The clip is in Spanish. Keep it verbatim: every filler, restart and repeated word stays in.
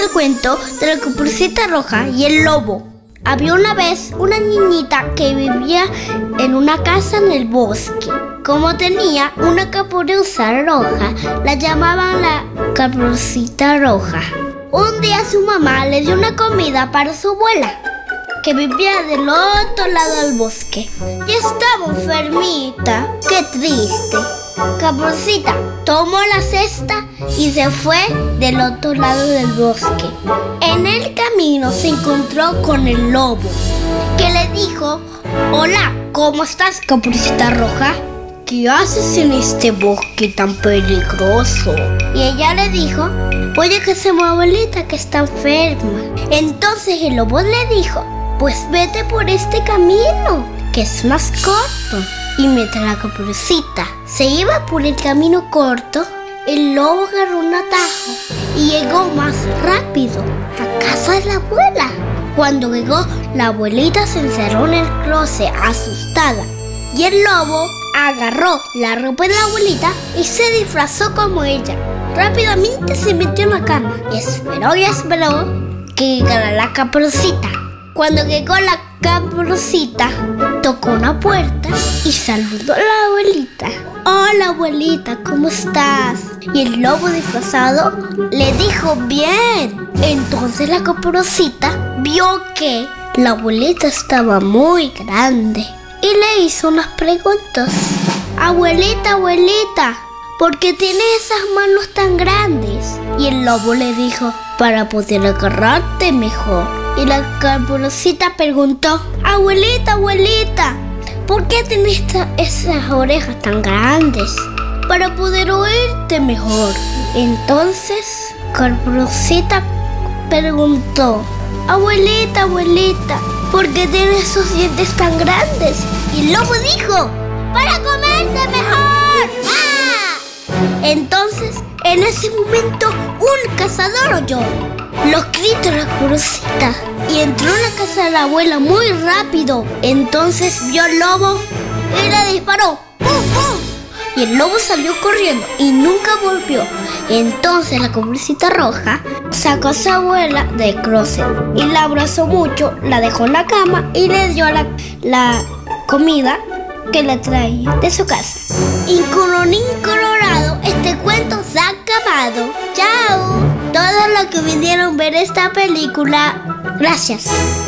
el cuento de la Caperucita Roja y el lobo. Había una vez una niñita que vivía en una casa en el bosque. Como tenía una caperuza roja, la llamaban la Caperucita Roja. Un día su mamá le dio una comida para su abuela, que vivía del otro lado del bosque. Y estaba enfermita. ¡Qué triste! Caperucita tomó la cesta y se fue del otro lado del bosque. En el camino se encontró con el lobo, que le dijo: «Hola, ¿cómo estás, Caperucita Roja? ¿Qué haces en este bosque tan peligroso?». Y ella le dijo: «Voy a casa de mi abuelita que está enferma». Entonces el lobo le dijo: «Pues vete por este camino, que es más corto». Y mientras la Caperucita se iba por el camino corto, el lobo agarró un atajo y llegó más rápido a casa de la abuela. Cuando llegó, la abuelita se encerró en el closet asustada, y el lobo agarró la ropa de la abuelita y se disfrazó como ella. Rápidamente se metió en la cama y esperó y esperó que llegara la Caperucita. Cuando llegó la Caperucita, tocó una puerta y saludó a la abuelita. «Hola, abuelita, ¿cómo estás?». Y el lobo disfrazado le dijo: «Bien». Entonces la Caperucita vio que la abuelita estaba muy grande y le hizo unas preguntas. «Abuelita, abuelita, ¿por qué tienes esas manos tan grandes?». Y el lobo le dijo: «Para poder agarrarte mejor». Y la Caperucita preguntó: «Abuelita, abuelita, ¿por qué tienes esas orejas tan grandes?». «Para poder oírte mejor». Entonces Caperucita preguntó: «Abuelita, abuelita, ¿por qué tienes esos dientes tan grandes?». Y el lobo dijo: «Para comerte mejor». ¡Ah! Entonces, en ese momento, un cazador oyó los gritos de la Caperucita y entró en la casa de la abuela muy rápido. Entonces vio al lobo y le disparó. ¡Pum, pum! Y el lobo salió corriendo y nunca volvió. Entonces la Caperucita Roja sacó a su abuela del closet y la abrazó mucho, la dejó en la cama y le dio la, la comida que le traía de su casa. Y colorín colorado, este cuento se ha acabado. ¡Chao! Todos los que vinieron a ver esta película, gracias.